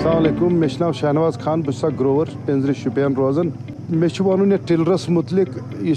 अस्सलाम वालेकुम मे नाव शहनवाज खान बस ग्रोवर पेंजर शुपियन रोजान मे वन ये टिलरस मुतलिक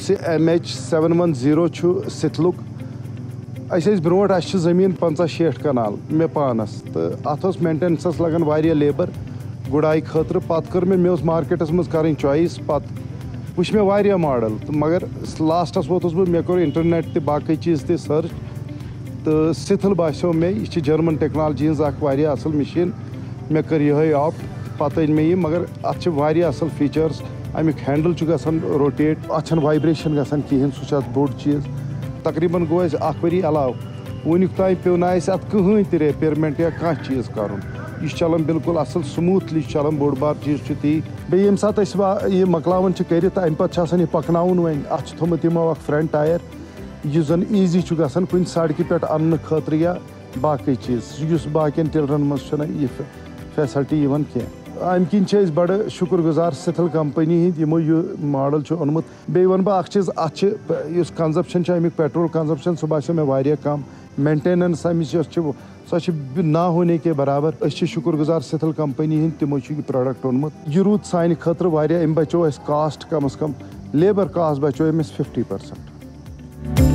MH710 सिथलुक ब्रो जमीन 50-60 कनाल मे पानस तो अत मेंटेनेंस लगन वारिया लेबर गुड़ाई खतर पत कर मे मार्केटस मज कर चॉइस पत वुच मे वारिया मॉडल तो मगर लास्टस वोतुस बह मे कोर इंटरनेट ते बाकी चीज़ ते सर्च तो सिथल बासो मे यह जर्मन टेक्नोलॉजी वारिया असल मशीन मे कर ये ऑप्ट पत मे ये मगर अत असल फीचर्स अमुक हैंडल गसान रोटेट अत वाइब्रेशन गसान कहें सह बोड़ चीज़ तकरीबन गो वरी अलाव वुनिक ताम पे ना अत कहें ते रिपेयरमेंट या कह चीज़ कर यह चलान बिल्कुल असल स्मूथली चलान बोड़ बार चीज़ ती बे ये सात यह मकलावन कर अम पे पकनाउन वन अत थोमुत यमो फ्रंट टायर यह जन ईजी गसान कुन सड़क पे अन्न खतर या बाकी चीज़ बाकियन टिलरन मज यह फैसिलिटी कह अम किन बड़ शुक्रगुजार सिथल कंपनी हंद यमो यह मॉडल ओनमुत बे वन बह चीज़ अत कंजप्शन अमुक पेट्रोल कंजप्शन सह बासो मे वारिया कम मेंटेनेंस अमिच सो ना होने के बराबर शुक्रगुजार सिथल कंपनी हंद तमो यह प्रोडक्ट ओनमुत यह रूद सान खतर वारिया बचो कास्ट कम अज कम लेबर कास्ट बचो अमिस 50%।